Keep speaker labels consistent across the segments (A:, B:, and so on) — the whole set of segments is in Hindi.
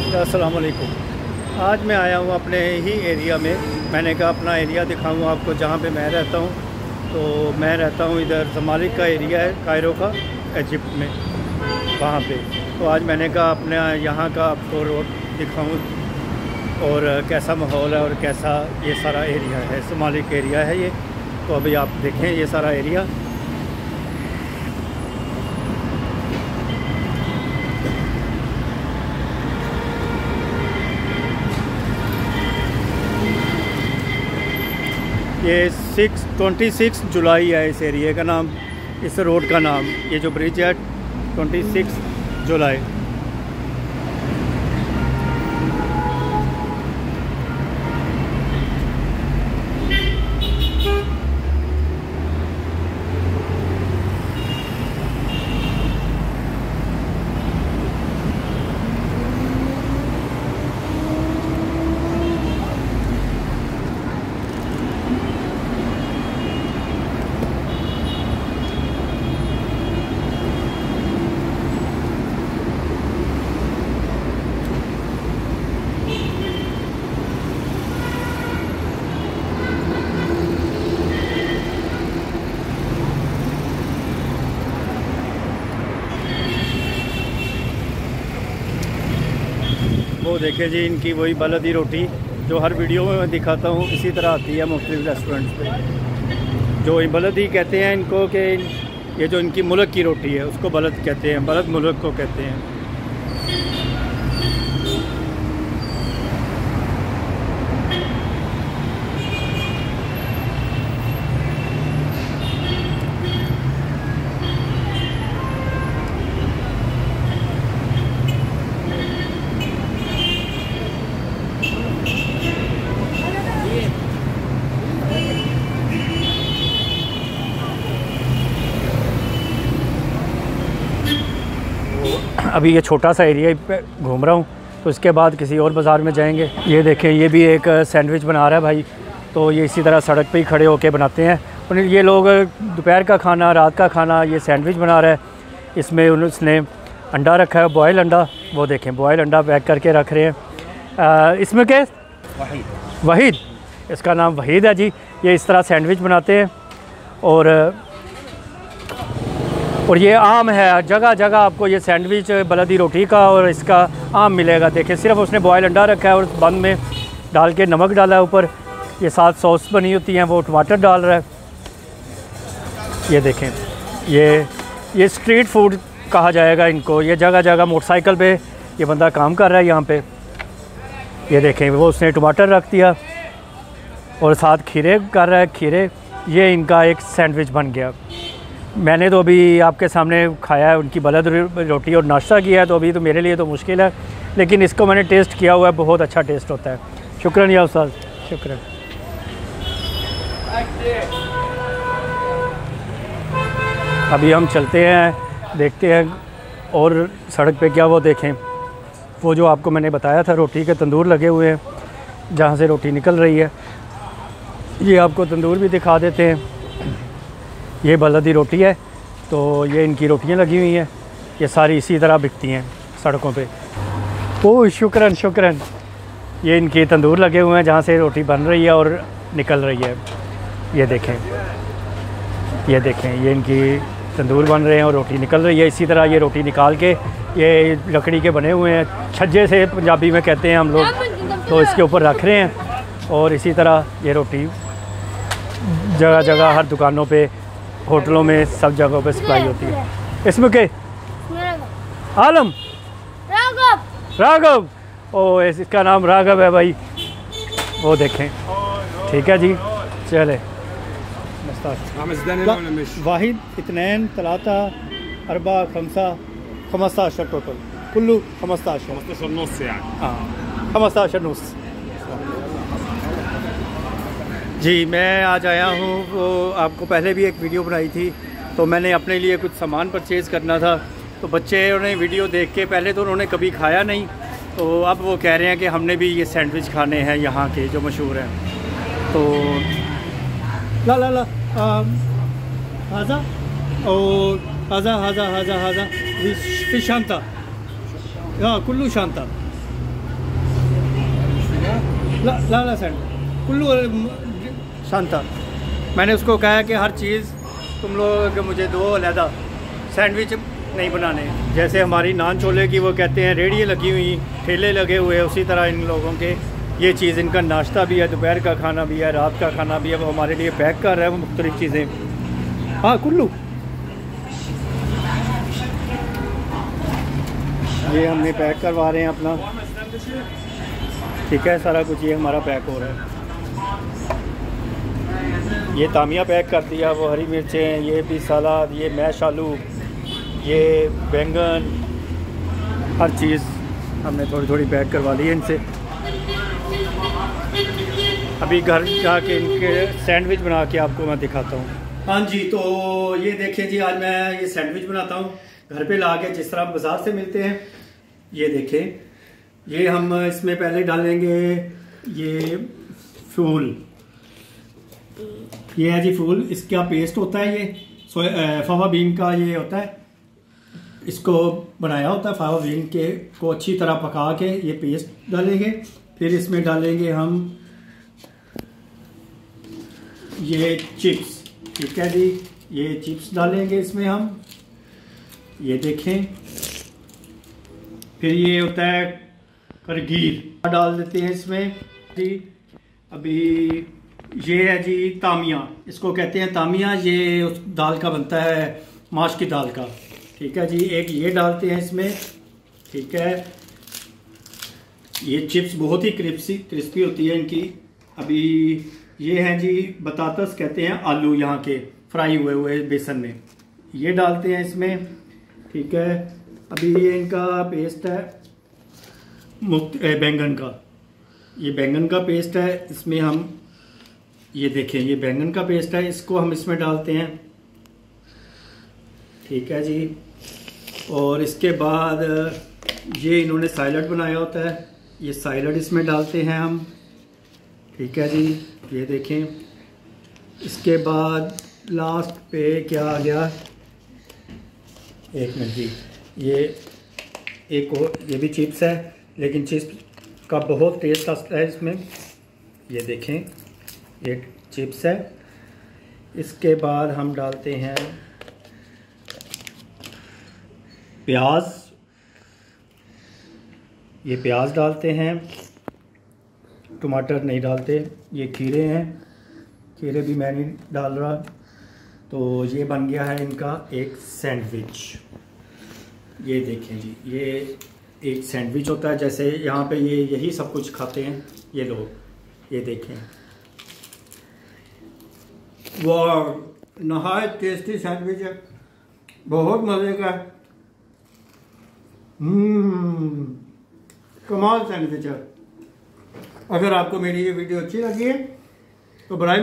A: अस्सलाम वालेकुम। आज मैं आया हूँ अपने ही एरिया में। मैंने कहा अपना एरिया दिखाऊँ आपको जहाँ पे मैं रहता हूँ। तो मैं रहता हूँ इधर ज़मालिक का एरिया है, कायरो का, इजिप्ट में, वहाँ पे। तो आज मैंने कहा अपने यहाँ का आपको रोड दिखाऊँ और कैसा माहौल है और कैसा ये सारा एरिया है। ज़मालिक एरिया है ये। तो अभी आप देखें ये सारा एरिया। ये 26 जुलाई है इस एरिया का नाम, इस रोड का नाम। ये जो ब्रिज है 26 जुलाई। वो देखे जी इनकी वही बलदी रोटी जो हर वीडियो में मैं दिखाता हूँ, इसी तरह आती है मुख्तलिफ रेस्टोरेंट्स पे। जो बलदी कहते हैं इनको कि ये जो इनकी मुल्क की रोटी है उसको बलद कहते हैं, बलद मुल्क को कहते हैं। अभी ये छोटा सा एरिया पे घूम रहा हूँ, तो इसके बाद किसी और बाज़ार में जाएंगे। ये देखें, ये भी एक सैंडविच बना रहा है भाई। तो ये इसी तरह सड़क पे ही खड़े होके बनाते हैं। और ये लोग दोपहर का खाना, रात का खाना, ये सैंडविच बना रहा है। इसमें उसने अंडा रखा है, बॉयल अंडा। वो देखें, बॉयल अंडा पैक करके रख रहे हैं। इसमें क्या, वहीद, इसका नाम वहीद है जी। ये इस तरह सैंडविच बनाते हैं। और ये आम है, जगह जगह आपको ये सैंडविच बलदी रोटी का और इसका आम मिलेगा। देखें, सिर्फ उसने बॉयल अंडा रखा है और बंद में डाल के नमक डाला है ऊपर। ये साथ सॉस बनी होती हैं, वो टमाटर डाल रहा है। ये देखें, ये स्ट्रीट फूड कहा जाएगा इनको। ये जगह जगह मोटरसाइकिल पे ये बंदा काम कर रहा है यहाँ पे। ये देखें, वो उसने टमाटर रख दिया और साथ खीरे कर रहा है, खीरे। ये इनका एक सैंडविच बन गया। मैंने तो अभी आपके सामने खाया है उनकी बलद रोटी और नाश्ता किया है, तो अभी तो मेरे लिए तो मुश्किल है, लेकिन इसको मैंने टेस्ट किया हुआ है, बहुत अच्छा टेस्ट होता है। शुक्रिया या उस्ताद, शुक्रिया। अभी हम चलते हैं, देखते हैं और सड़क पे क्या। वो देखें, वो जो आपको मैंने बताया था रोटी के तंदूर लगे हुए हैं, जहाँ से रोटी निकल रही है। ये आपको तंदूर भी दिखा देते हैं। ये बलदी रोटी है, तो ये इनकी रोटियां लगी हुई हैं। ये सारी इसी तरह बिकती हैं सड़कों पे। ओह शुक्रन शुक्रन। ये इनके तंदूर लगे हुए हैं जहाँ से रोटी बन रही है और निकल रही है। ये देखें, ये देखें, ये इनकी तंदूर बन रहे हैं और रोटी निकल रही है। इसी तरह ये रोटी निकाल के, ये लकड़ी के बने हुए हैं, छज्जे से पंजाबी में कहते हैं हम लोग, तो इसके ऊपर रख रहे हैं। और इसी तरह ये रोटी जगह जगह हर दुकानों पे, होटलों में, सब जगहों पे सप्लाई होती है। इसमें के आलम राघव, ओ इसका नाम राघव है भाई। वो देखें, ठीक है जी, चले। वाहिद, इतनैन, तलाता, अरबा, खमसा, 15 टोटल, कुल्लू 15 नूस। हाँ, 15 नूस। जी, मैं आज आया हूँ। वो आपको पहले भी एक वीडियो बनाई थी, तो मैंने अपने लिए कुछ सामान परचेज़ करना था। तो बच्चे उन्हें वीडियो देख के, पहले तो उन्होंने कभी खाया नहीं, तो अब वो कह रहे हैं कि हमने भी ये सैंडविच खाने हैं यहाँ के जो मशहूर हैं। तो ला ला ला हाजा और हाजा हाजा हाजा हाजा फिश शांता, हाँ कुल्लू शांता, ला सैंड कुल्लू शांता। मैंने उसको कहा कि हर चीज़ तुम लोग मुझे दो अलहदा, सैंडविच नहीं बनाने। जैसे हमारी नान छोले की वो कहते हैं रेहड़ियाँ लगी हुई, ठेले लगे हुए, उसी तरह इन लोगों के ये चीज़, इनका नाश्ता भी है, दोपहर का खाना भी है, रात का खाना भी है, वो हमारे लिए पैक कर रहा है वो मुख्तलिफ़ चीज़ें। हाँ कुल्लू, ये हमने पैक करवा रहे हैं अपना, ठीक है, सारा कुछ ये हमारा पैक हो रहा है। ये तामिया पैक कर दिया, वो हरी मिर्चें, ये भी सलाद, ये मैश आलू, ये बैंगन, हर चीज़ हमने थोड़ी थोड़ी पैक करवा ली है इनसे। अभी घर जाके इनके सैंडविच बना के आपको मैं दिखाता हूँ। हाँ जी, तो ये देखिए जी, आज मैं ये सैंडविच बनाता हूँ घर पे ला के, जिस तरह हम बाज़ार से मिलते हैं। ये देखें, ये हम इसमें पहले डालेंगे ये फूल, ये है जी फूल, इसका पेस्ट होता है, ये फवा बीन का ये होता है, इसको बनाया होता है फवा बीन के को अच्छी तरह पका के ये पेस्ट डालेंगे। फिर इसमें डालेंगे हम ये चिप्स, ठीक है जी, ये चिप्स डालेंगे इसमें हम, ये देखें। फिर ये होता है करगीर, डाल देते हैं इसमें जी। अभी ये है जी तामिया, इसको कहते हैं तामिया, ये उस दाल का बनता है, माश की दाल का, ठीक है जी। एक ये डालते हैं इसमें, ठीक है। ये चिप्स बहुत ही क्रिस्पी होती है इनकी। अभी ये हैं जी बतातस, कहते हैं आलू यहाँ के, फ्राई हुए बेसन में, ये डालते हैं इसमें, ठीक है। अभी ये इनका पेस्ट है बैंगन का, ये बैंगन का पेस्ट है, इसमें हम ये देखें, ये बैंगन का पेस्ट है, इसको हम इसमें डालते हैं, ठीक है जी। और इसके बाद ये इन्होंने साइलड बनाया होता है, ये साइलड इसमें डालते हैं हम, ठीक है जी, ये देखें। इसके बाद लास्ट पे क्या आ गया, एक मिनट जी, ये एक और, ये भी चिप्स है, लेकिन चिप्स का बहुत टेस्ट आता है इसमें, ये देखें, ये चिप्स है। इसके बाद हम डालते हैं प्याज, ये प्याज डालते हैं, टमाटर नहीं डालते, ये खीरे हैं, खीरे भी मैं नहीं डाल रहा। तो ये बन गया है इनका एक सैंडविच, ये देखें जी, ये एक सैंडविच होता है, जैसे यहाँ पे ये यही सब कुछ खाते हैं ये लोग, ये देखें। वाह, नहायत टेस्टी सैंडविच है, बहुत मज़े का है, कमाल सैंडविच है। अगर आपको मेरी ये वीडियो अच्छी लगी है तो बराए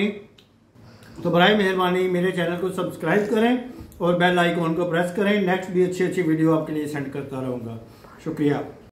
A: मेहरबानी मेरे चैनल को सब्सक्राइब करें और बेल आइकॉन को प्रेस करें। नेक्स्ट भी अच्छी वीडियो आपके लिए सेंड करता रहूँगा। शुक्रिया।